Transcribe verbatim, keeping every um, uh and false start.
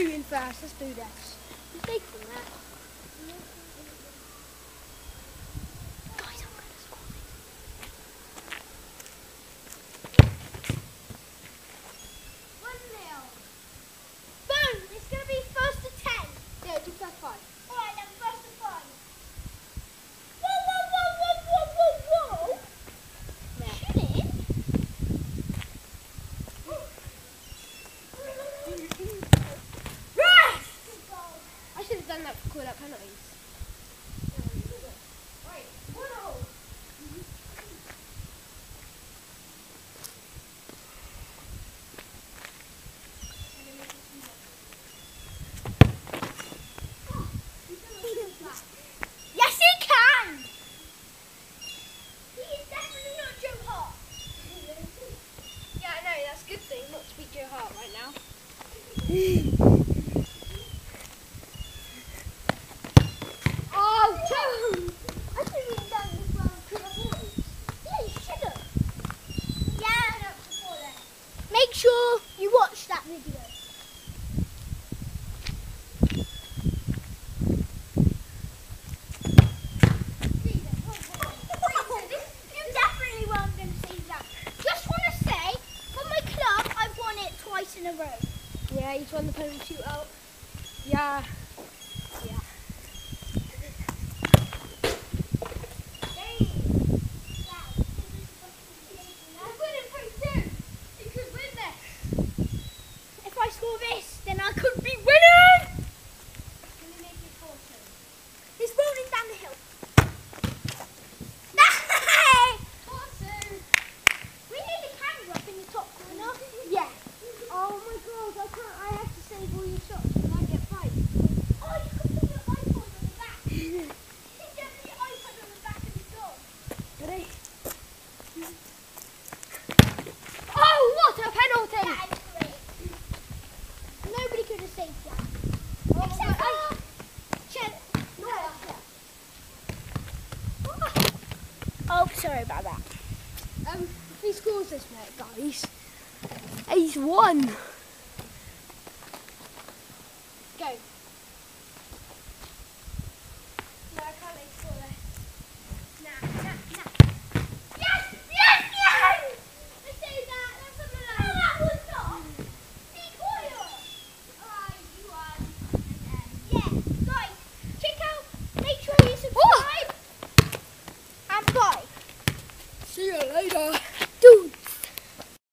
shooting first. Let's do this. He's taking that. Done that for call out penalties. Right, whoa. Yes, he can. He is definitely not Joe Hart. Yeah, I know. That's a good thing not to be Joe Hart right now. Make sure you watch that video. You definitely weren't going to say that. Just want to say, for my club, I've won it twice in a row. Yeah, he's won the penalty shootout. Yeah. Yeah. If I score this, then I could be winning! Can we make it four two? He's rolling down the hill. four two. We need a camera up in the top corner. Yeah. Oh my god, I can't. I have to save all your shots when I get five. Oh, you can put your iPod on the back. You can get your iPod on the back of the dog. Ready? Oh, what a penalty! That is great. Nobody could have saved that. Oh, except for Chen. No. Oh, sorry about that. Um, if he scores this minute, guys, he's won. Go. No, I can't make score this. Nah, nah, nah. Yes! Yes! Yes! I saved that. That's something like that. No, that was not. Be quiet. Alright, you won. Yeah, guys, check out. Make sure you subscribe. And bye. See you later.